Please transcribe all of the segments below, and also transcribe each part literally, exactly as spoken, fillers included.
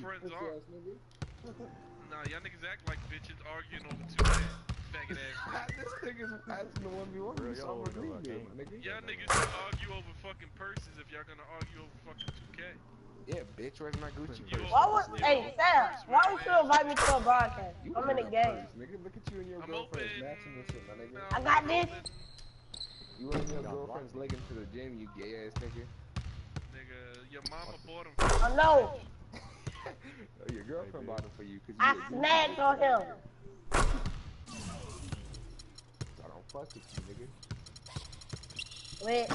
friends pussy are. ass nigga. Nah, y'all niggas act like bitches arguing over two K. Faggot ass. This nigga's asking the one v one. You saw my green deal, my nigga. Y'all niggas should argue over fucking purses if y'all gonna argue over fucking two K. Yeah, bitch, where's my Gucci You purse? Why over- would, you hey, over Sam, purse why wearing would you ass. invite me to a broadcast? You I'm in the wearing a game. purse, nigga. Look at you and your I'm girlfriend's open. matching and shit, my nigga. No, I got I'm this. open. You and your girlfriend's leggings to the gym, you gay ass nigga. Nigga, your mama bought them. Oh no, Oh, your girlfriend bought them for you because you I a Gucci snagged bitch. on him. I don't fuck with you, nigga. Wait,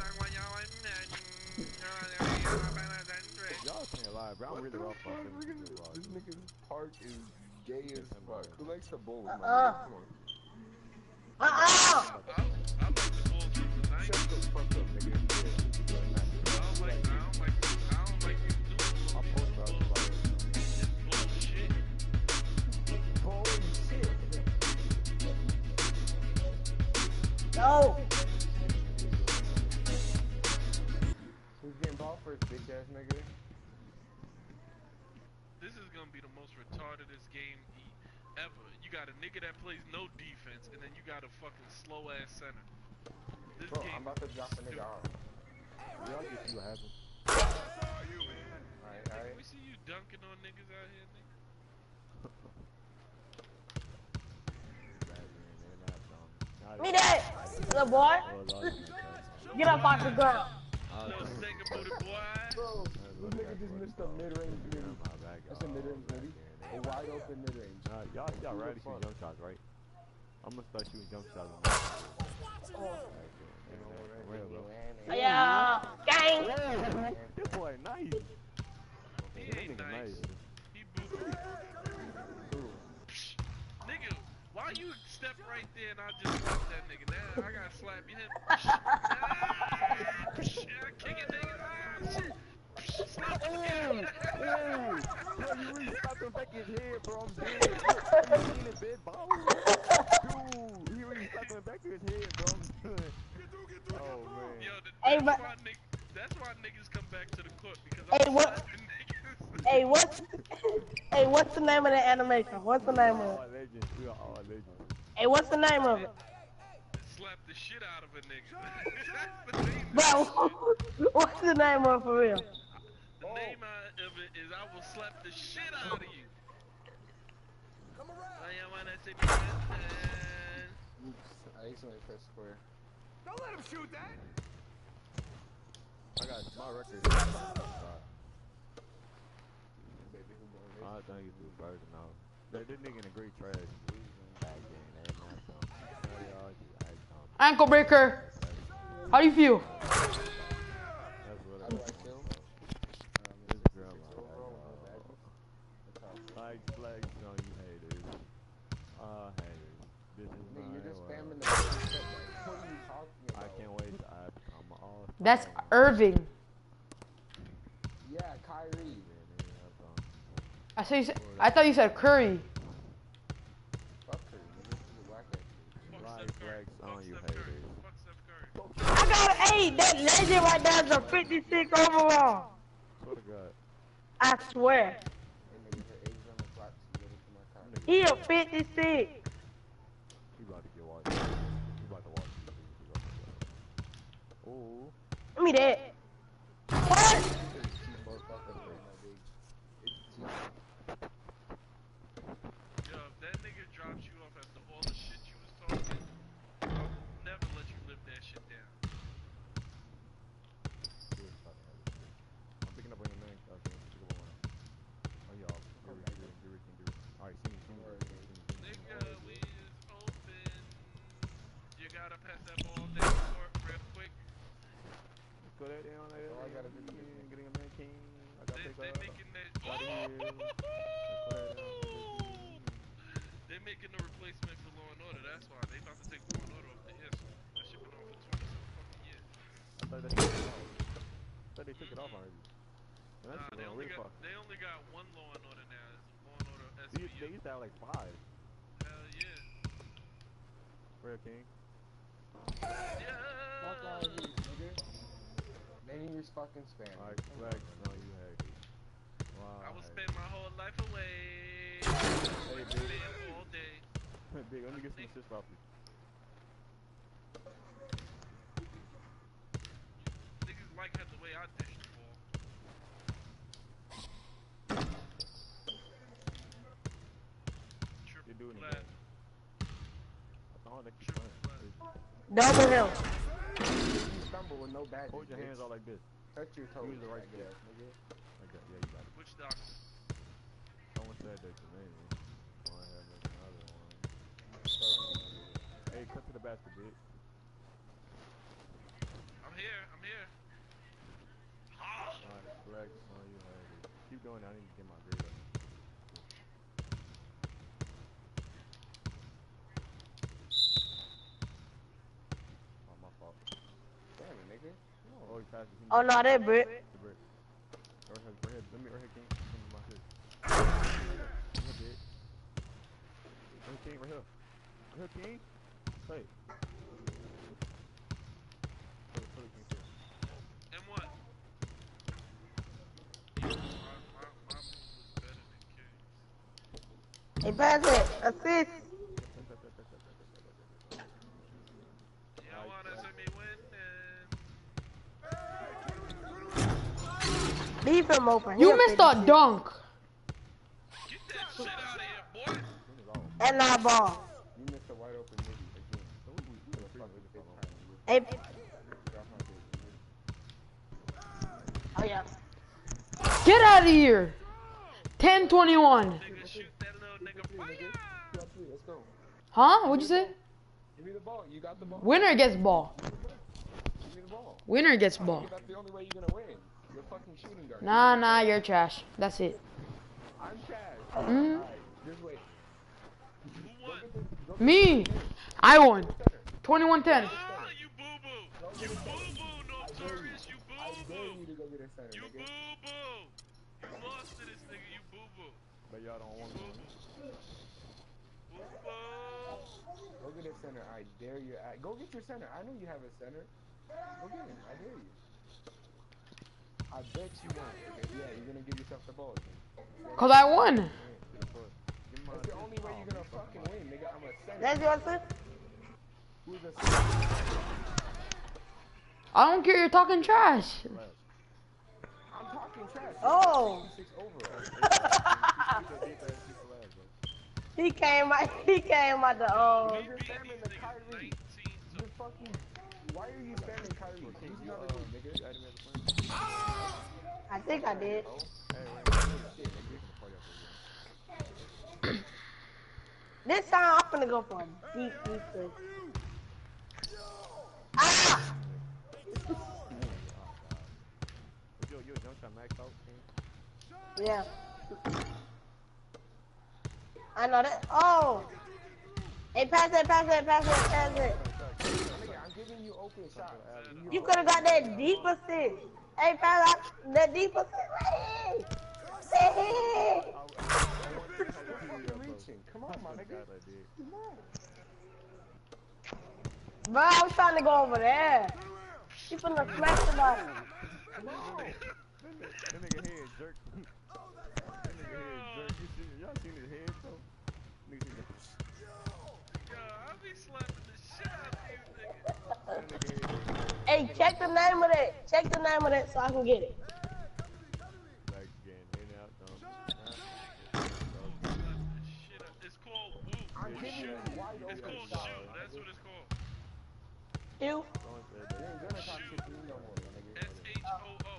Y'all can't lie, bro. I'm What really the off fuck? on Look at this. This nigga's park is gay as fuck. Who likes the bulls, my Uh-uh. nigga? Come on. uh-uh. I, I like the Bulls from the nineties. Shut the fuck up, nigga. Yeah, you're not I don't like, I don't like, I don't like you doing I'll post about it. this bullshit. holy shit. No, Who's getting ball first, bitch ass nigga? This is gonna be the most retardedest game e- ever. You got a nigga that plays no defense, and then you got a fucking slow ass center. This Bro, game. I'm about to drop a nigga off. Y'all get see what happens. Alright, alright. We see you dunking on niggas out here, nigga. me that, little boy. Get up off the ground. Little second booty boy. Bro, this nigga just missed a mid-range midi. That's a mid-range midi. A wide open mid-range. Nah, y'all, y'all Who the ready to fuck? shoot jump shots, right? I'm gonna start shooting jump shots. On this. Real, bro. Yeah, gang. This boy nice. He That ain't nigga nice. He boo. Nigga, why you step right there and I just slap that nigga? Now I gotta slap him. Ah, kick it, nigga. Ah, shit. Slap him again. Bro, you really slapped him back in his head, bro. I'm dead. You seen it, big ball? Dude, he really slapped him back in his head, bro. I'm dead. Oh, man. Yo, th- Hey, that's, but- why nigg- that's why niggas come back to the court because Hey, I'm what- slapping niggas. Hey, what's, hey, what's the name of the animation? What's the name of All it? legends. We are all legends. Hey, what's the name of it? Slap the shit out of a nigga. That's the name of the shit. Bro, what's the name of it for real? The name of it is I will slap the shit out of you. Come around. I wanna see me dancing. Oops, I accidentally pressed square. Don't let him shoot that. I got my record. Baby, who won this? I think it's the version now. That this nigga in the great trash. Back then, that ain't not something. Now y'all just act dumb. Ankle breaker. How do you feel? That's what How I do I feel? Um, This it's girl, six my overall bad. with that. That's how I feel. Like flags on you haters. Uh haters. This is Nigga, you're just my spamming world. the fucking shit, like, what are you talking about? I can't wait to I become all That's Irving. Yeah, Kyrie. I said you said, I thought you said Curry. Fuck her, nigga. She's a whack ass. Fuck Like Steph Curry. flags Fuck on you Steph Curry. haters. Fuck Steph Curry. I got an eight. That legend right there is a fifty-six overall. Swear to God. I swear. Hey, nigga, her age on the clock. She ready for my car. He a fifty-six. He about to get watched. He about to watch. Oh. Give me that. What? She both fuck up right now, big. It's G. Yo, if that nigga drops you off after all the shit you was talking, I'll never let you live that shit down. I'm picking up on your man. Okay, pick up on one. Oh, y'all. Get Rick, get Rick, get Rick, get Rick. Alright, see me, see me. See me, see me. Nigga, we is open. You gotta pass that ball down court real quick. Let's go that down there. All I gotta do is King, getting a man king. I got They, pick they up. making that. Right here. Let's go that down. They making the replacement for Law and Order. That's why they about to take Law and Order off the air soon. That shit been on for twenty-seven fucking years. I thought they took it off. I thought they took it off already. Man, Nah, that's they real only real got fuck. they only got one Law and Order now. It's Law and Order They used, they S V U. used to have like five. Hell yeah. Real king. Fuck out of Yeah. here, nigga. Name your fucking spam. Alright, flags. No, you had it. Wow. I was hey. spam my like big. man all day. Big, let me get some assists off you. Niggas like had the way I dish the ball. You're Triple doing it. flat. That's all that keep Triple playing. flat. Double him. You stumble with no badges. Hold your hands bitch. out like this. Touch your toes. Use the right faggot stick. ass nigga. Like that. Yeah, you got it. Which doctor? Someone said that to me. So I have like another one. Hey, cut to the basket, bitch. I'm here. I'm here. Ah! Alright, flex on you, Hardy. Keep going. I need to get my grade up. Oh, my fault. Damn it, nigga. Oh, he passed it. Oh no, that brick. The brick. Right here, right here. Let me, right here, King. Come to my shit. Right here, bitch. Right here, King. Right here. Right here, King. Hey. Put it, put it, King. Here. And what? My, my, my move was better than King's. Hey, pass it. Assist. Y'all wanna see me win? And Leave him open. You He'll missed finish a it. dunk. get that shit out of here, boy. And that ball. You missed a wide open nigga again. For the fucking fifth time. Hey. Drop my bitch. Oh yeah. Get out of here. ten twenty-one. Nigga, shoot that little nigga. Fire! Two on three, let's go. Huh? What'd you say? Give me the ball. You got the ball. Winner gets ball. Give me the ball. Winner gets ball. That's the only way you're gonna win. You're fucking shooting guard. Nah, nah, you're trash. That's it. I'm trash. Mm. Alright, just wait. Who won? Me. I won. twenty-one ten. Ah, you boo-boo. You boo-boo, Notorious. You I dare boo-boo. you to go get a center, You nigga. boo-boo. You lost to this nigga. You boo-boo. But y'all don't want Boo-boo. to. Boo-boo. Go get a center. I dare you. I, go get your center. I know you have a center. Go get him. I dare you. I bet you won't. Nigga. Yeah, you're gonna give yourself the ball. Nigga. Cause I won. Give me my That's the only way you're gonna fucking win, nigga. I'm a center. That's your assist. Who's a center? I don't care. You're talking trash. I'm talking trash. Oh. six overall. He came out. He came out the um. You're spamming the Kyrie. You're fucking. Why are you spamming Kyrie? He's not a good nigga. I think I did. This time I'm gonna go for a deep, deep three. Ah! Yo, yo, jump shot max out, King. Yeah. I know that. Oh. Hey, pass it, pass it, pass it, pass it. Nigga, I'm giving you open shots. You could have got that deep assist. Hey, pass out that deep assist right here. Right here. Fucking reaching. Come on, my nigga. Come on. Bro, I was trying to go over there. She finna smash the ball. Come on. That nigga head jerk. That nigga head jerk. You see, y'all seen his head, though? Nigga see the- Yo, I be slapping the shit out of you, nigga. that nigga head jerk. Hey, check the name of that. Check the name of that so I can get it. Like, getting in and out, though. Slapping the shit out. It's called woo. I'm It's giving you shoot. wide It's open called shots. shoot. That's what it's called. You? Someone said You that. ain't gonna talk shit to me no more, my nigga. S H O O.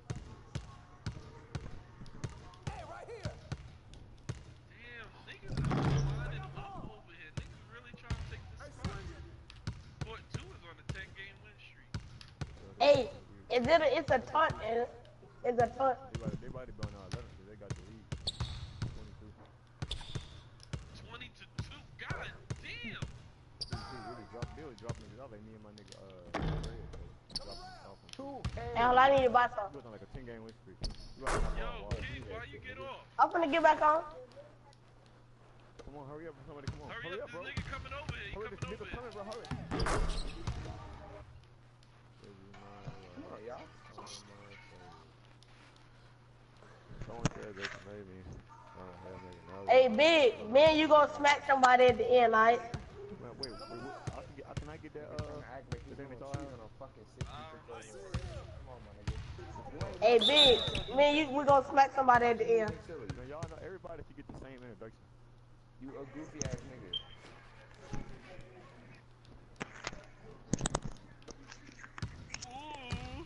Hey, right here. Damn, niggas is lining up over here. Niggas really trying to take this spot. Fort two is on a ten game win streak. Hey, is it a, it's a taunt, man. It's a taunt. They about, they about to be on our eleven because they got the lead. twenty-two. twenty to two. God damn. twenty-two really dropped. They was dropping it off like me and my nigga, uh, Red. They dropping it off. Two. And all I need to buy He some. was on like a ten game win streak. You gotta have Yo, one wall. King, why you get off? I'm finna get back on. Come on, hurry up, somebody, come on. Hurry up, bro. this nigga coming over here. He Hurry, coming this over nigga here. coming, bro, hurry. Come on, y'all. Someone said they can maybe. Oh, hell, nigga, no. Hey, Big, me and you gonna smack somebody at the end, alright? Wait, wait, wait, wait. I can get, I can I get that, uh, Trying to act like he's the gonna thing cheat that's on a fucking sixty-six over. Come on, my nigga. You ain't Hey, got Big, me and you, we gonna smack somebody at the end. nothing silly. now y'all know everybody should get the same introduction. You a goofy ass nigga. Ooh.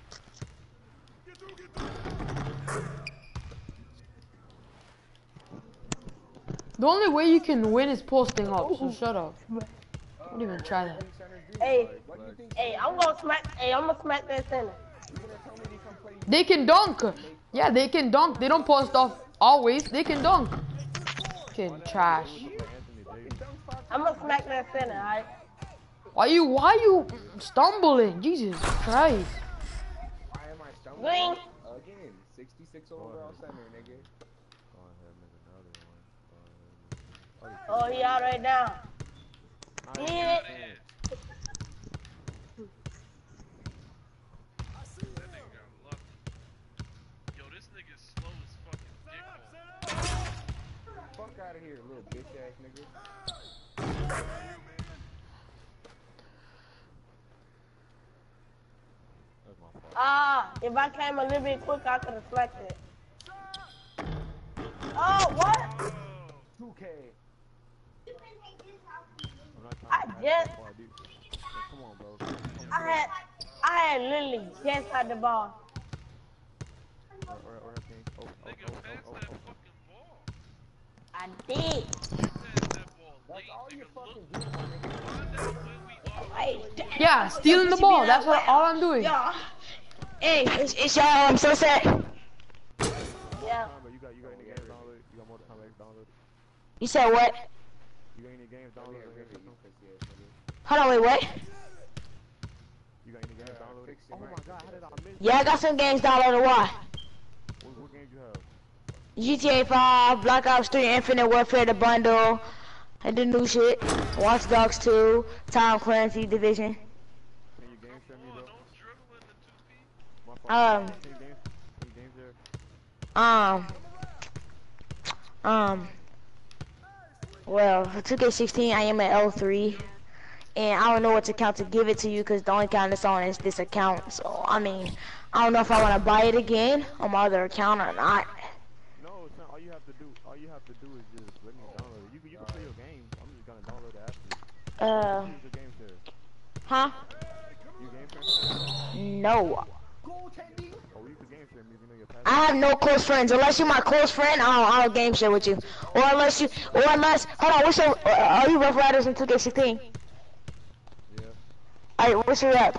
The only way you can win is posting up, so shut up. Don't even try that. Think centers do? Hey, What do you think? hey, I'm gonna smack. Hey, I'm gonna smack that center. You gonna tell me to come play? They can dunk. Yeah, they can dunk. They don't post off always. They can dunk. Fucking trash. Like Anthony Davis. I'm gonna smack that center, alright? Why you? Why you stumbling? Jesus Christ. Why am I stumbling? Green. Again, sixty-six overall center, nigga. Go ahead, make another one. Go ahead. Oh, he out right now. Nah, Hit Get it. in. That nigga got lucky. Yo, this nigga's slow as fucking dick ball. Fuck out of here, little bitch ass nigga. That's my fault. Ah, if I came a little bit quicker, I could have slacked it. Oh, what? two K. I'm not I trying to just- before I do. Like, come on, bro. Come on, I had, I had literally just had the ball. or, or, or everything. Oh, oh, Nigga, oh, pass oh, that oh, oh. fucking ball. I did. Pass that ball That's late, all you nigga. fucking Look, do, my nigga. find out where we are. Wait. Yeah, stealing the ball. That's what all I'm doing. Yeah. Hey, it's, it's y'all. I'm so sad. Yeah. But you got, you got any games downloaded? You got Mortal Kombat downloaded? You said what? You got any games Yeah, downloaded? really, on your you system? pussy ass nigga. Hold on, wait, what? You got any games Yeah, downloaded? fix it, Oh my right. god, how did I miss Yeah, I got some games downloaded. Why? What, what games you have? G T A five, Black Ops three, Infinite Warfare, the bundle, and the new shit. Watch Dogs two, Tom Clancy, Division. Can you game share me, Oh, bro? don't dribble in the two P. My fault. Um. Can you game, can you game share? Um. Um. Well, for two K sixteen, I am at L three. And I don't know which account to give it to you because the only account that's on is this account. So, I mean, I don't know if I want to buy it again on my other account or not. No, it's not. All you have to do, all you have to do is just let me download it. You can, you can play your game. I'm just gonna download it after. Uh, Use your game share. huh? You game share? No. Goaltending? Oh, you can game share me if you know your password. I have no close friends. Unless you're my close friend, I'll, I'll game share with you. Or unless you, or unless, hold on, what's your, uh, are you Rough Riders in two K sixteen? Yeah. Alright, what's your rep? Uh,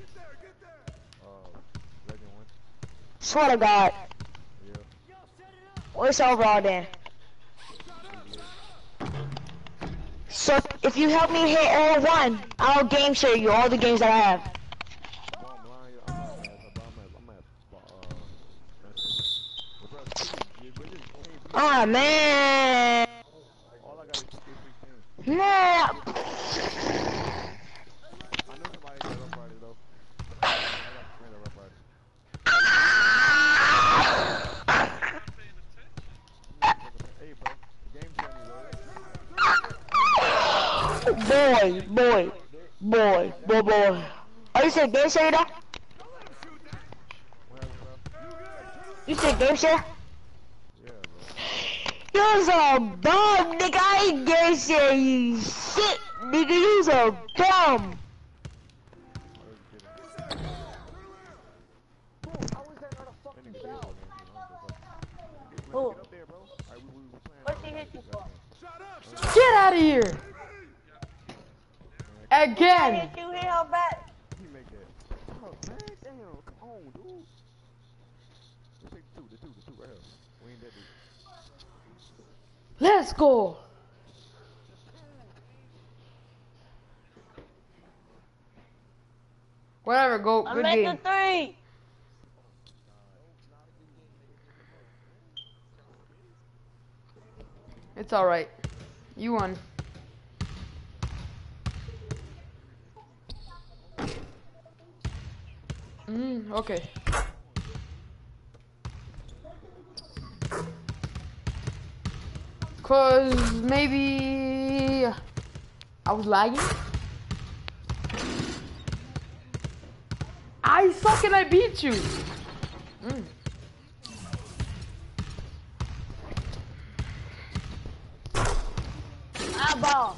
Legend one. Swear to God. Yeah. What's overall then? So, if you help me hit L one, I'll game share you all the games that I have. Bro, I'm lying. I'm not mad. Bro, I'm at, I'm at, uh, but bro, you really can't be- Ah, man. all I got is two K sixteen. Nah. I know somebody got Rough Riders though. I got a friend of Rough Riders. Not paying attention. Hey, bro, game share me, bro. Boy, boy, boy, boy, boy. Oh, you said game share though? What happened, bro? You said game share? Yeah, bro. You's a bum, nigga. I ain't game share you shit, nigga. You's a bum. I was kidding. Bro, how is that not a That fucking nigga did foul? though, man. You know, Who? get up there, bro. Alright, we, we, we playing. What's he hit you for? Get out of here. I Again. hit you, hit her back. He make that. Oh, man, damn, come on, dude. Let's take the two, the two, the two, right here. We ain't that deep. Let's go. Whatever, go. I'm Good at game. the three. It's alright. You won. Mm, okay. Cause maybe I was lagging. I suck and I beat you. Mm. Eyeball.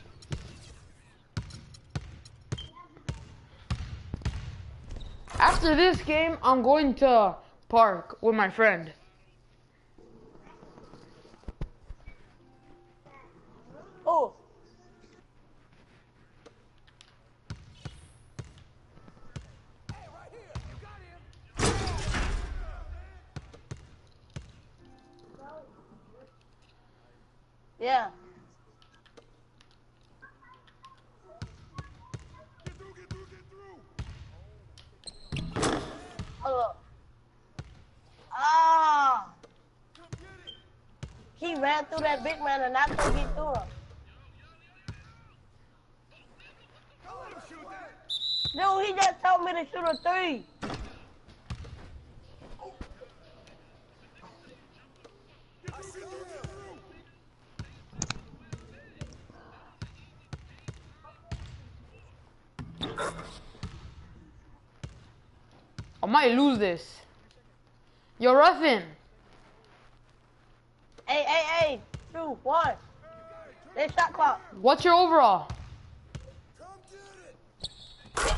After this game, I'm going to park with my friend. Oh. Hey, right here. You got him. Yeah. Get through, get through, get through. Hold up. Ah. Come get it. He ran through that big man and I couldn't get through him. Don't let him shoot that. Dude, he just told me to shoot a three. Get through, get through, get through. I might lose this. Yo, Ruffin. Hey, hey, hey. Two, one. They shot clock. What's your overall? Come get it.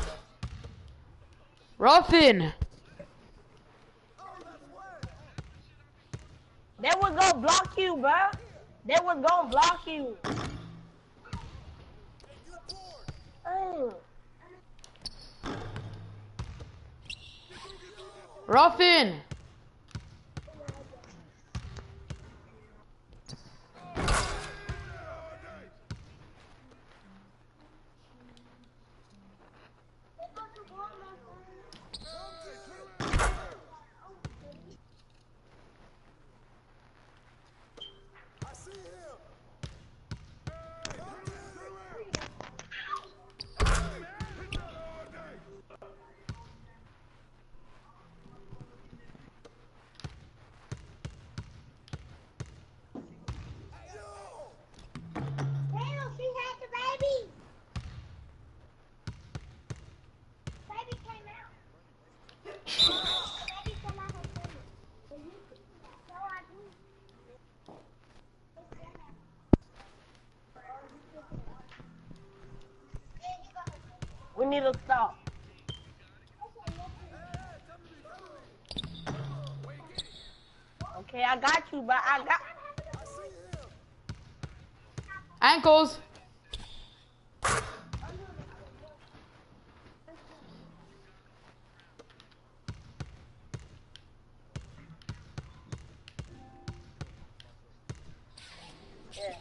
Ruffin. Oh, that's wet. They was gonna block you, bruh. They was gonna block you. Get board. Damn. Ruffin. I see him. Damn, she had the baby. Baby came out. Baby came out her tummy. So you could- so I do. We need to stop. Okay, I got you, but I got. Ankles. Yeah.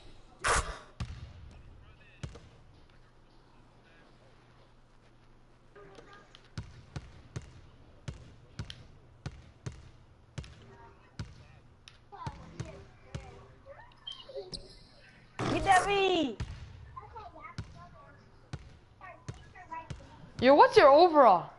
Get that V. Yo, what's your overall?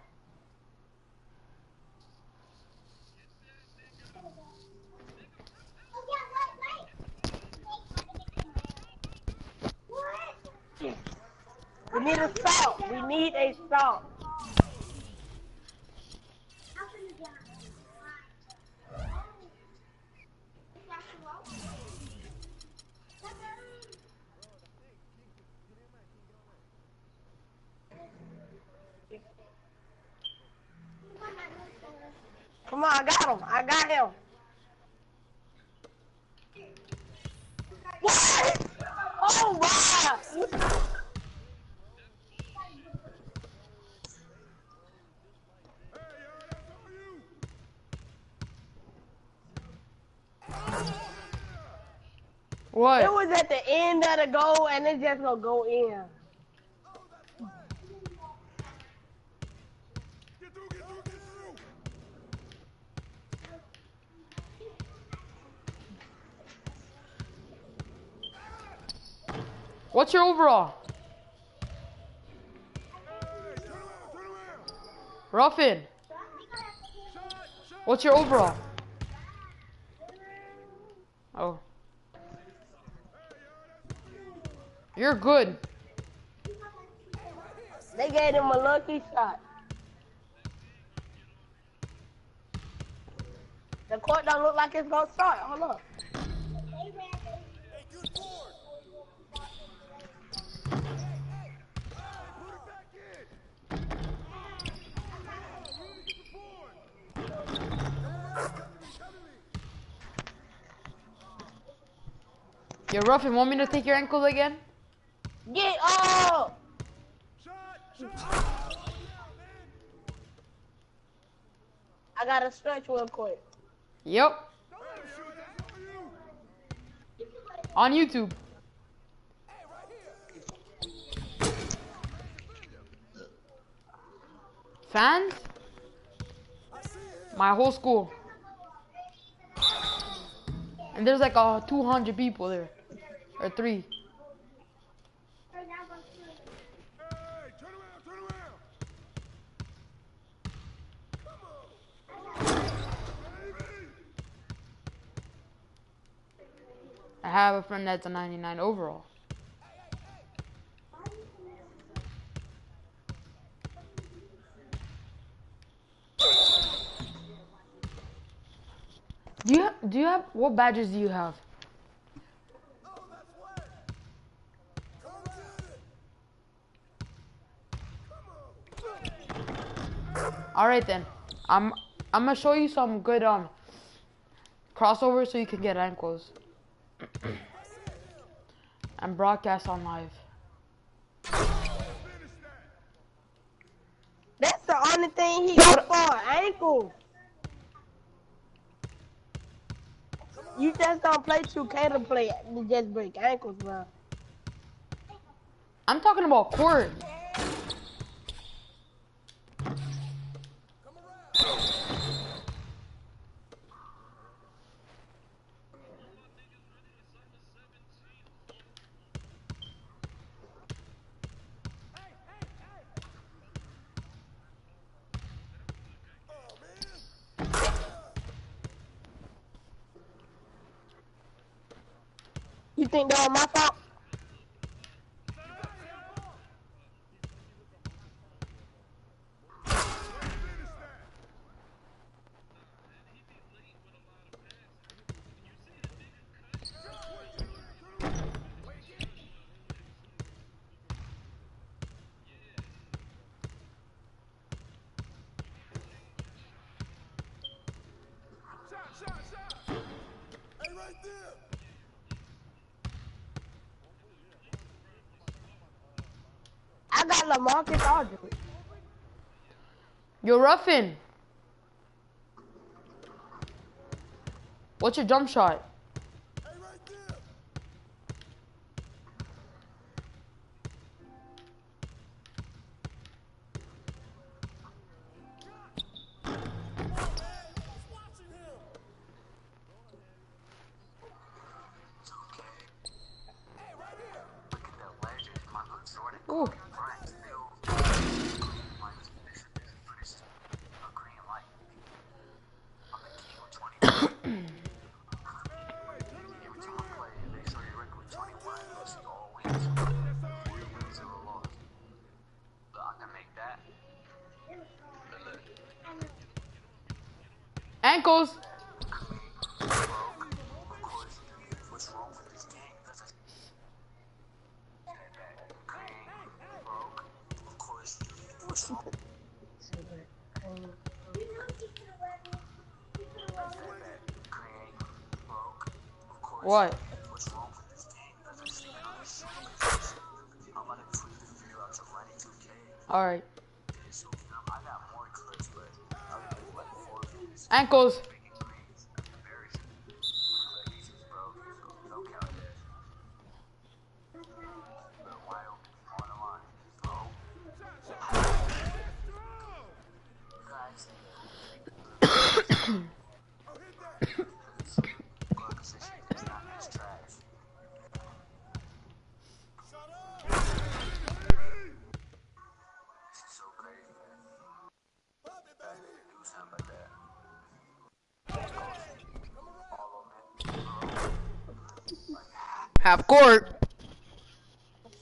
We need a salt. We need a salt. Come on, I got him. I got him. What? Oh my! What? It was at the end of the goal, and it just gonna go in. Get through, get through, get through. What's your overall? Hey, turn around, turn around. Ruffin. Shot, shot. What's your overall? Oh. You're good. They gave him a lucky shot. The court don't look like it's gonna start. Hold up. You're rough and want me to take your ankle again? Get up! I gotta stretch real quick. Yep. On YouTube. Fans? My whole school. And there's like uh, two hundred people there. Or three. I have a friend that's a ninety-nine overall. Do you have, do you have, what badges do you have? Alright then. I'm I'm gonna show you some good um crossovers so you can get ankles. And broadcast on live. That's the only thing he got for ankle. You just don't play two K to play to just break ankles, bro. I'm talking about court. You think that was my fault? I got LaMarcus Aldridge. You're roughing. What's your jump shot? Ooh. Ankles. What? All right. Ankles. Half court.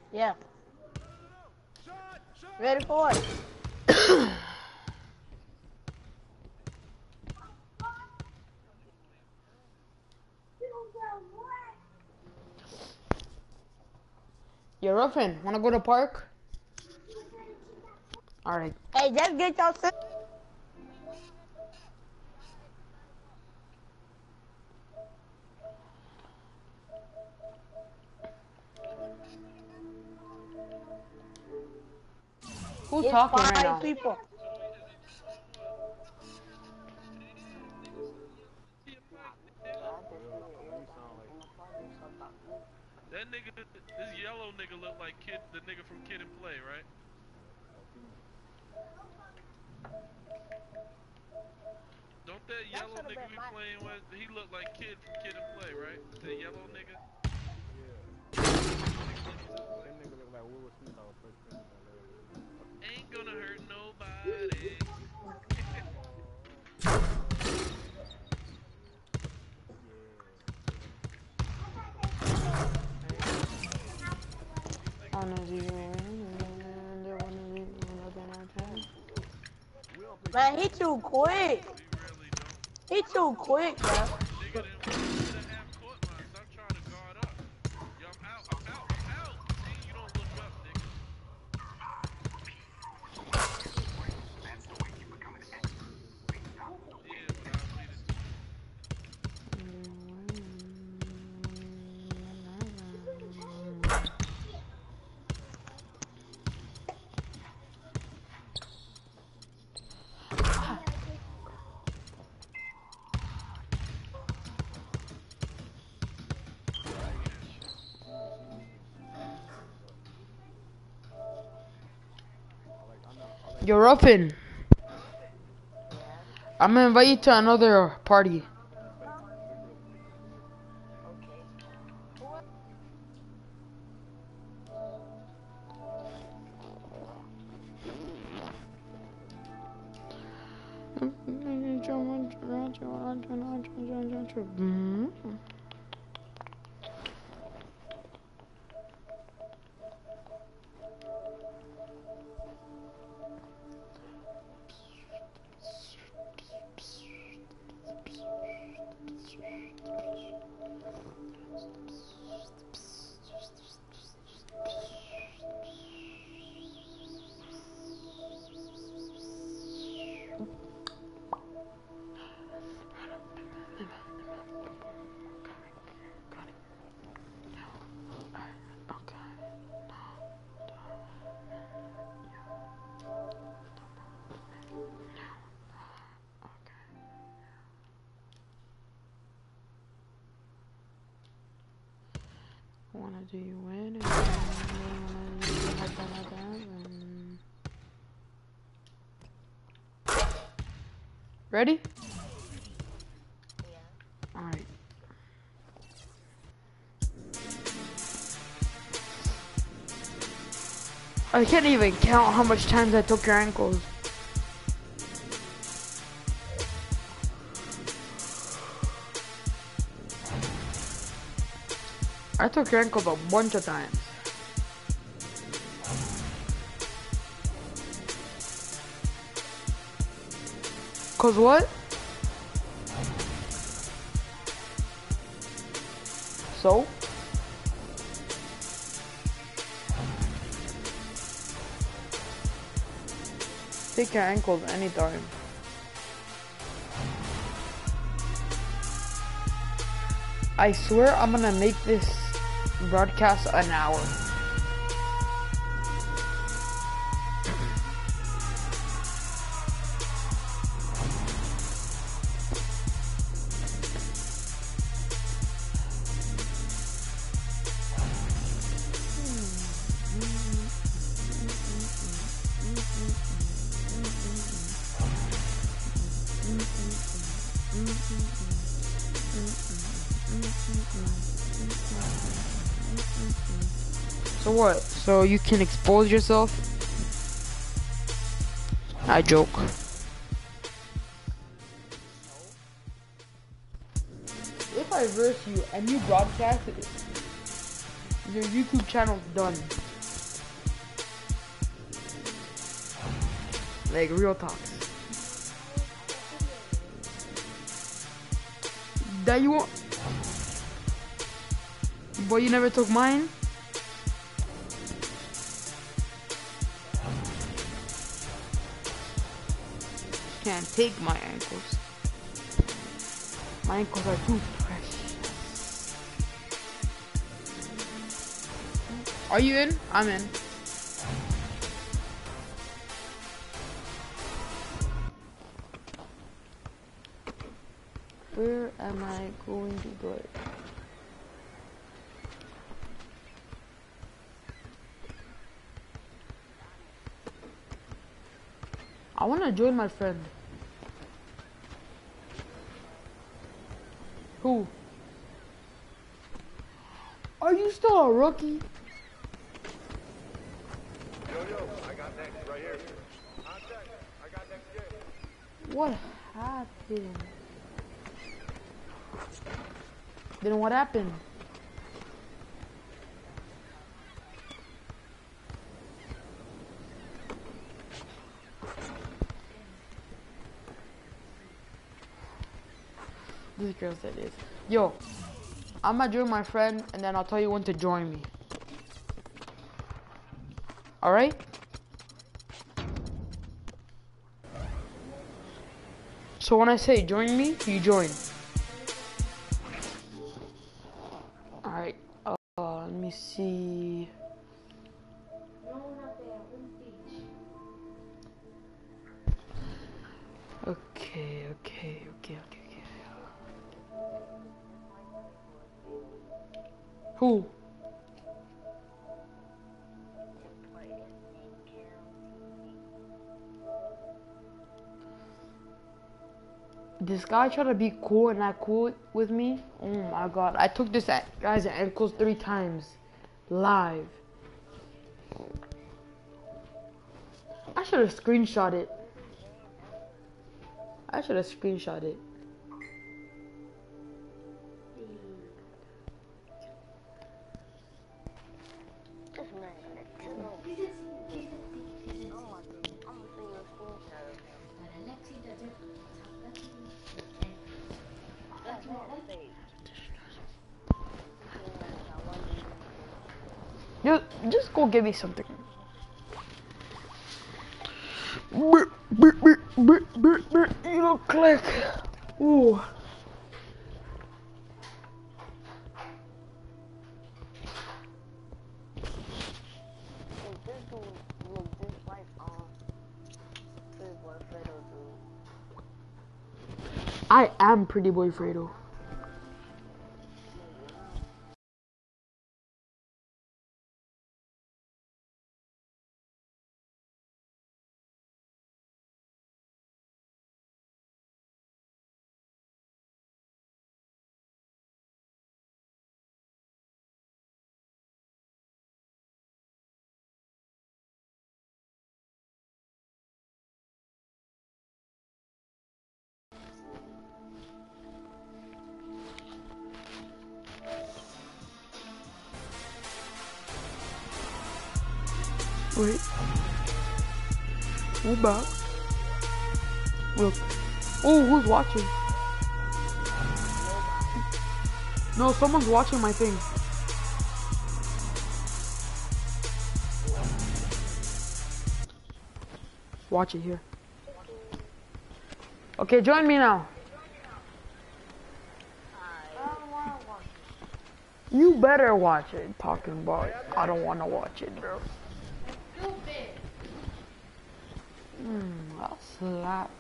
Yeah. Ready for it? Yo, Ruffin, wanna go to park? Alright. Hey, just get your sister. Who's It's talking right five now? people. That nigga, this yellow nigga look like kid, the nigga from Kid and Play, right? Don't that yellow nigga be playing with? He look like Kid from Kid and Play, right? That yellow nigga. That nigga look like Will Smith out of Fresh Prince of Bel-Air. Ain't gonna hurt nobody. Man, he too quick. We really don't. He too quick, bro. Nigga didn't want to have court line. Stop trying to guard up. Yo, I'm out. I'm out. I'm out. See, you don't look up, nigga. Yeah, but I'll lead it to Yo, Ruffin. I'm gonna invite you to another party. Wanna do you win? Ready? Yeah. Alright. I can't even count how much times I took your ankles. I took your ankles a bunch of times. Cause what? So? Take your ankles anytime. I swear I'm gonna make this broadcast an hour. So what? So you can expose yourself? I joke. If I verse you and you broadcast it, your YouTube channel's done. Like real talk. That you want? Boy, you never took mine? Can't take my ankles. My ankles are too precious. Are you in? I'm in. Where am I going to go? I want to join my friend. Who? Are you still a rookie? Yo, yo, I got next right here. Contact, I got next game. What happened? Then what happened? This girl said this. Yo, I'm gonna join my friend and then I'll tell you when to join me. Alright? So when I say join me, you join. Alright, uh, let me see. Okay, okay, okay, okay, okay. Who? This guy tried to be cool and not cool with me. Oh my god. I took this at guy's ankles three times. Live. I should have screenshot it. I should have screenshot it. Just, just go give me something. You don't click. Ooh. I am Pretty Boy Fredo. Wait. We're back. Look. Oh, who's watching? No, someone's watching my thing. Watch it here. Okay, join me now. You better watch it. Talking about I don't want to watch it, bro. Hmm, I'll slap.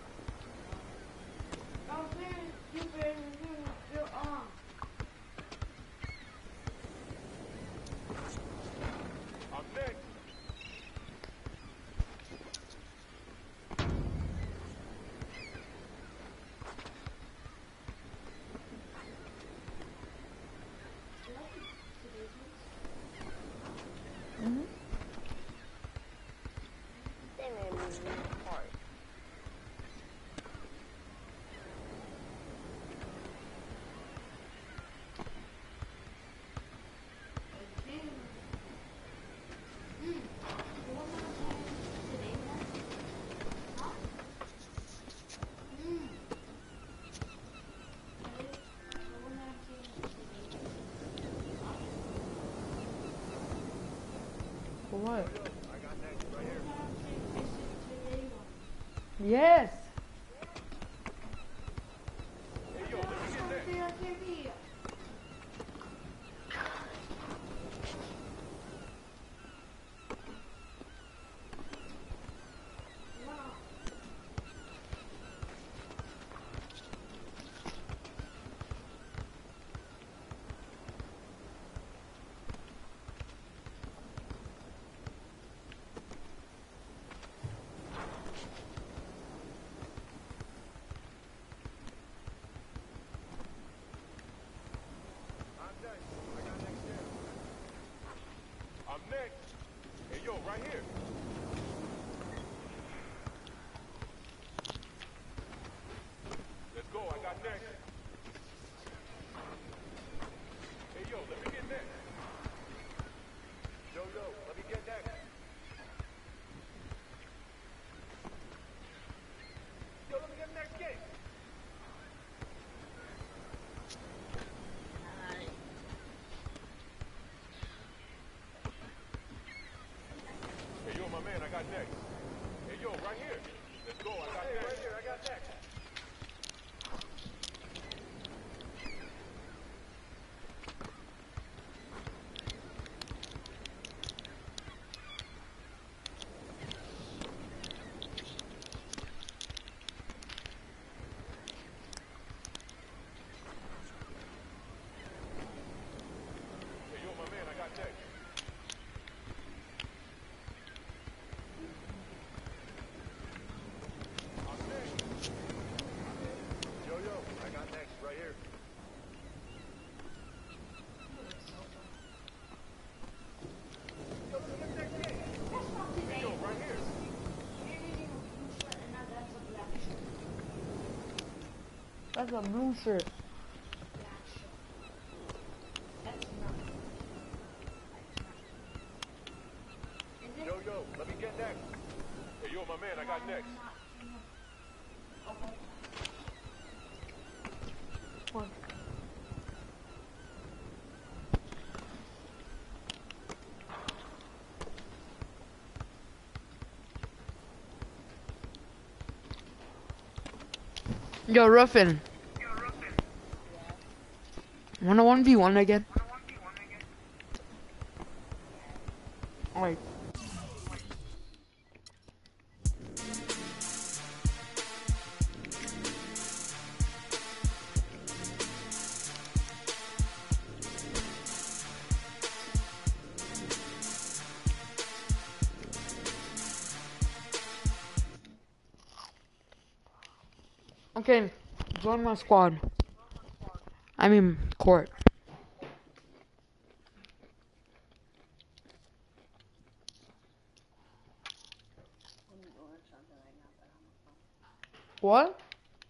I'm next. Mm-hmm. what? I got next right here. Yes. Hey, yo, let me get next. I'm next. I got next here. I'm next. Hey, yo, right here. Let's go. I got next. Hey, yo, let me get next. Yo, yo, let me get next. Yo, let me get next game. Hey, yo, my man, I got next. Hey, yo, right here. Let's go. I got hey, next. Right here, I got next. Hey, yo, my man, I got next. I'm next. Yo, yo, I got next right here. Yo, let me get next game. Hey, yo, right here. That's a blue shirt. Yo, yo, let me get next. Hey, yo, my man, I got next. What? Yo, Ruffin. Wanna one v one again? Alright. Okay, join my squad. I mean, court. What?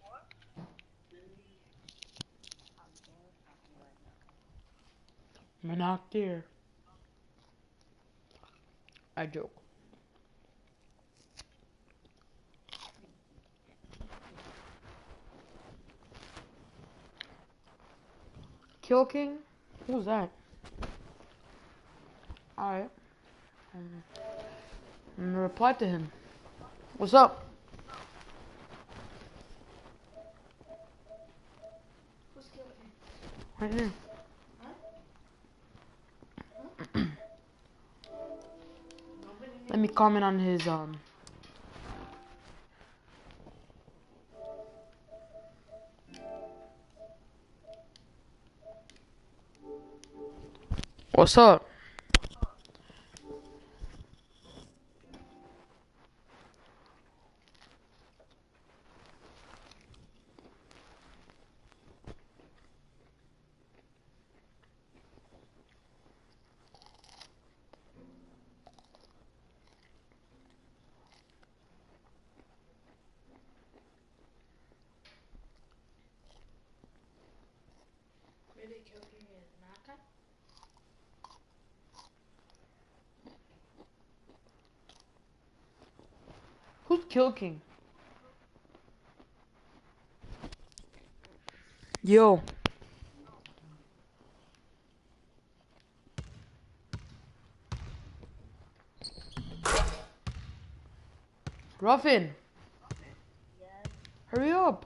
I'm not there. I joke. Kill King? Who's that? Alright. Um, I'm gonna reply to him. What's up? Right here. Let me comment on his um What's up? Who's Kill King? Yo. Ruffin! Hurry up!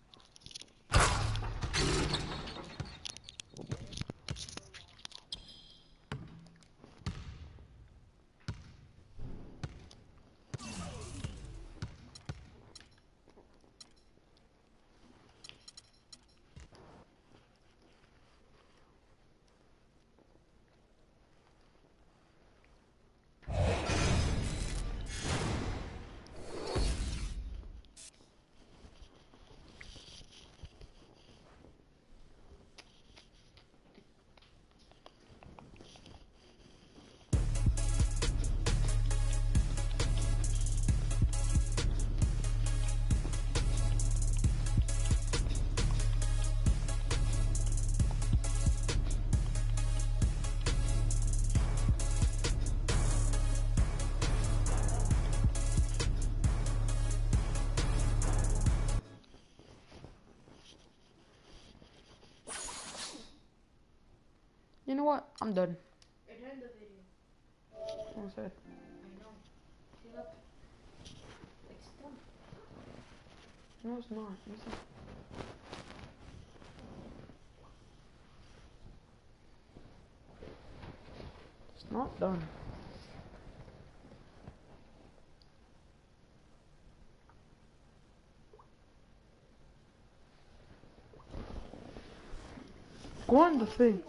You know what? I'm done. It ended the video. What's that? I know. See, look. It's done. No, it's not. Let me see. It's not done. Go on the thing.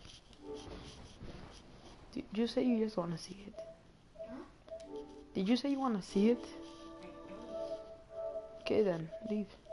Did you say you just want to see it? Huh? Did you say you want to see it? Okay then, leave.